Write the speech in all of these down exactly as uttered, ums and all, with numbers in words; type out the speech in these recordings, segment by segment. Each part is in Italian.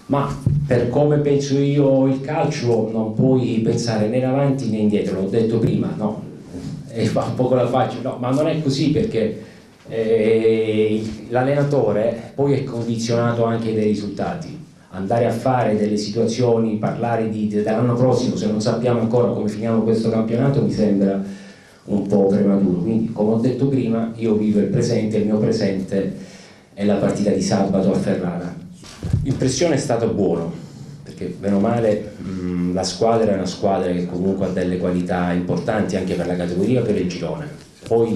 Ma per come penso io il calcio non puoi pensare né in avanti né indietro, l'ho detto prima, no? E fa un po' con la faccia, no, ma non è così, perché eh, l'allenatore poi è condizionato anche dai risultati. Andare a fare delle situazioni, parlare di, dell'anno prossimo, se non sappiamo ancora come finiamo questo campionato, mi sembra un po' prematuro. Quindi, come ho detto prima, io vivo il presente, il mio presente è la partita di sabato a Ferrara. L'impressione è stata buona, perché bene o male mh, la squadra è una squadra che comunque ha delle qualità importanti anche per la categoria, per il girone. Poi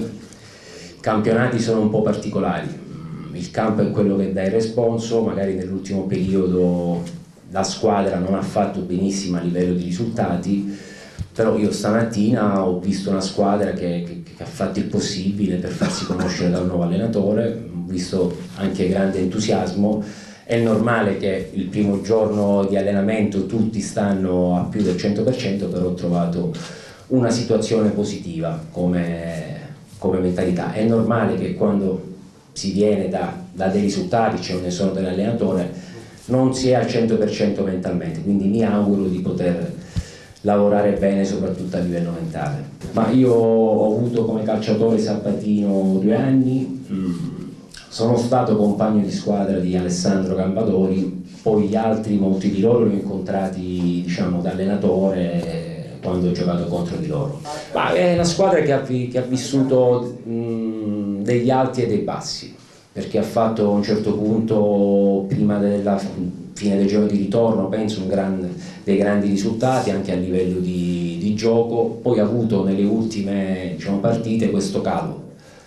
i campionati sono un po' particolari. Il campo è quello che dà il responso, magari nell'ultimo periodo la squadra non ha fatto benissimo a livello di risultati, però io stamattina ho visto una squadra che, che, che ha fatto il possibile per farsi conoscere dal nuovo allenatore, ho visto anche grande entusiasmo. È normale che il primo giorno di allenamento tutti stanno a più del cento per cento, però ho trovato una situazione positiva come, come mentalità. È normale che quando si viene da, da dei risultati, cioè ne sono dell'allenatore, non si è al cento per cento mentalmente, quindi mi auguro di poter lavorare bene soprattutto a livello mentale. Ma io ho avuto come calciatore Sabatino due anni, mm, sono stato compagno di squadra di Alessandro Campadori, poi gli altri, molti di loro li ho incontrati, diciamo, da allenatore quando ho giocato contro di loro. Ma è una squadra che ha, che ha vissuto mh, degli alti e dei bassi, perché ha fatto a un certo punto, prima della fine del giorno di ritorno, penso un grande, dei grandi risultati anche a livello di, di gioco, poi ha avuto nelle ultime, diciamo, partite questo calo.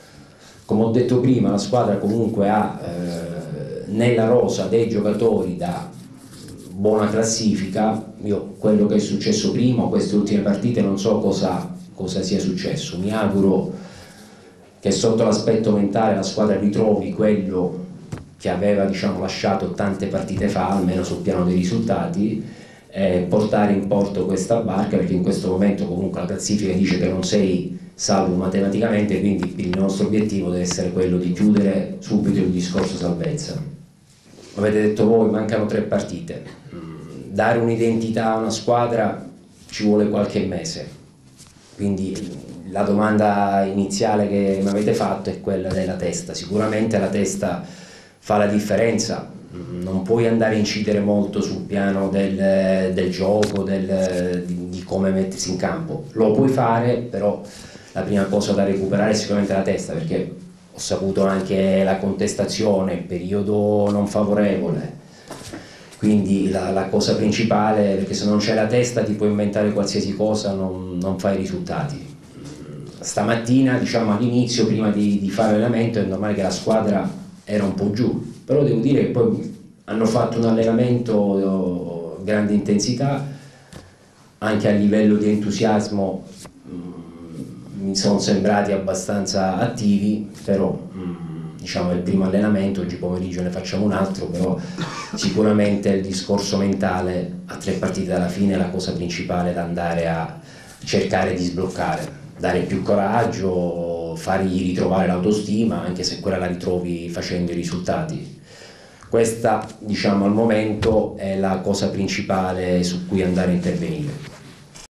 Come ho detto prima, la squadra comunque ha eh, nella rosa dei giocatori da buona classifica. Io quello che è successo prima, queste ultime partite, non so cosa, cosa sia successo. Mi auguro che sotto l'aspetto mentale la squadra ritrovi quello che aveva, diciamo, lasciato tante partite fa, almeno sul piano dei risultati, e portare in porto questa barca, perché in questo momento comunque la classifica dice che non sei salvo matematicamente, quindi il nostro obiettivo deve essere quello di chiudere subito il discorso salvezza. Avete detto voi, mancano tre partite. Dare un'identità a una squadra ci vuole qualche mese, quindi la domanda iniziale che mi avete fatto è quella della testa. Sicuramente la testa fa la differenza, non puoi andare a incidere molto sul piano del, del gioco, del, di, di come mettersi in campo. Lo puoi fare, però la prima cosa da recuperare è sicuramente la testa, perché ho saputo anche la contestazione, il periodo non favorevole, quindi la, la cosa principale, perché se non c'è la testa ti puoi inventare qualsiasi cosa, non, non fai risultati. Stamattina, diciamo all'inizio, prima di, di fare l'allenamento, è normale che la squadra era un po' giù, però devo dire che poi hanno fatto un allenamento di grande intensità, anche a livello di entusiasmo mi sono sembrati abbastanza attivi, però diciamo è il primo allenamento, oggi pomeriggio ne facciamo un altro, però sicuramente il discorso mentale a tre partite dalla fine è la cosa principale da andare a cercare di sbloccare, dare più coraggio, fargli ritrovare l'autostima, anche se quella la ritrovi facendo i risultati. Questa, diciamo, al momento è la cosa principale su cui andare a intervenire.